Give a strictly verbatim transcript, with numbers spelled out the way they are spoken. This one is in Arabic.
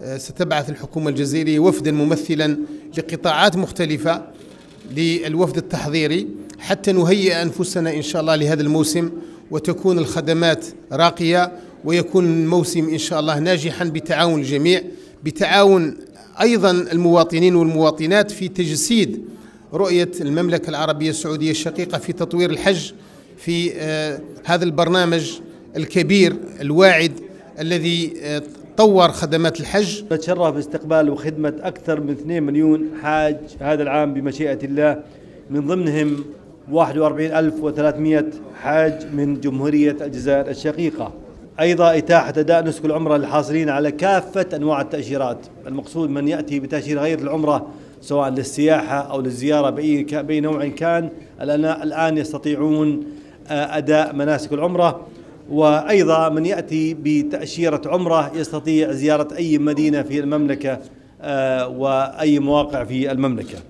ستبعث الحكومة الجزائرية وفدا ممثلا لقطاعات مختلفة للوفد التحضيري حتى نهيئ أنفسنا إن شاء الله لهذا الموسم، وتكون الخدمات راقية، ويكون الموسم إن شاء الله ناجحا بتعاون الجميع، بتعاون أيضا المواطنين والمواطنات في تجسيد رؤية المملكة العربية السعودية الشقيقة في تطوير الحج في هذا البرنامج الكبير الواعد الذي طور خدمات الحج. نتشرف باستقبال وخدمة أكثر من اثنين مليون حاج هذا العام بمشيئة الله، من ضمنهم واحد وأربعين ألف وثلاثمئة حاج من جمهورية الجزائر الشقيقة. أيضا إتاحة أداء نسك العمرة للحاصلين على كافة أنواع التأشيرات. المقصود من يأتي بتأشيرة غير العمرة سواء للسياحة أو للزيارة بأي بأي نوع كان، الآن يستطيعون أداء مناسك العمرة. وأيضا من يأتي بتأشيرة عمرة يستطيع زيارة أي مدينة في المملكة وأي مواقع في المملكة.